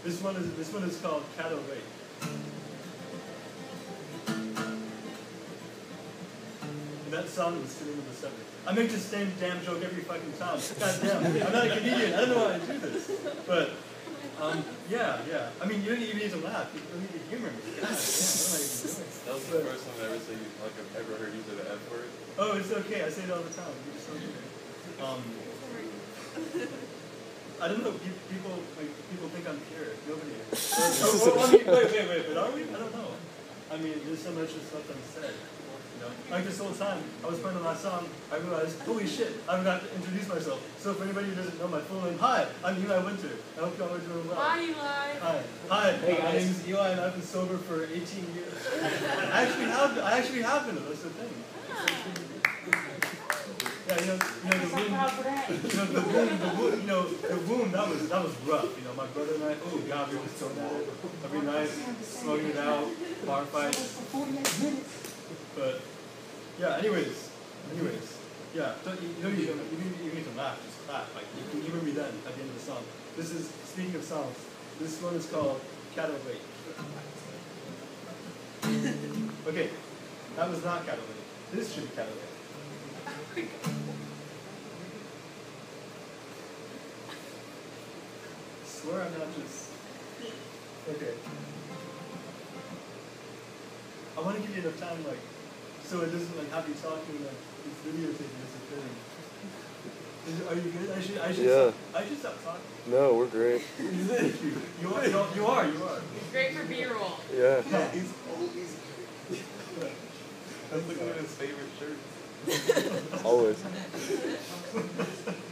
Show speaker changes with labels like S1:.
S1: This one is called Cattle Rape. And that song was sitting in the subject. I make the same damn joke every fucking time. God damn, I'm not a comedian. I don't know why I do this. But yeah. I mean, you don't even need to laugh. You don't need to humor me. God damn, what am I even doing?
S2: That was the first time I ever said I've ever heard you say the F word.
S1: Oh, it's okay. I say it all the time. You're just so good. I don't know. People think I'm pure. Nobody is. I mean, wait. But are we? I don't know. I mean, there's so much stuff unsaid. You know, like this whole time I was playing the last song, I realized, holy shit, I forgot to introduce myself. So for anybody who doesn't know my full name, hi, I'm Eli Winter. I hope y'all are doing well.
S3: Hi, Eli.
S1: Hi.
S4: Hey,
S1: My
S4: guys.
S1: name is Eli, and I've been sober for 18 years. I actually have been. That's the thing. Yeah, the wound, that was rough. You know, my brother and I, oh God, we were still at it every night, smoking it out, bar fights. But yeah, anyways, yeah. You need to laugh, just clap. Like you can humor me then at the end of the song. This is, speaking of songs, this one is called Cattle Rape. Okay, that was not Cattle Rape. This should be Cattle Rape. I swear I'm not just... Okay. I want to give you enough time, like, so it doesn't, like, have you talking, like, this videotaping is a thing. Are you good? I should stop talking.
S4: No, we're great.
S1: You are.
S3: It's great for B-roll.
S4: Yeah.
S2: He's always... That's like one of his favorite shirts.
S4: Always.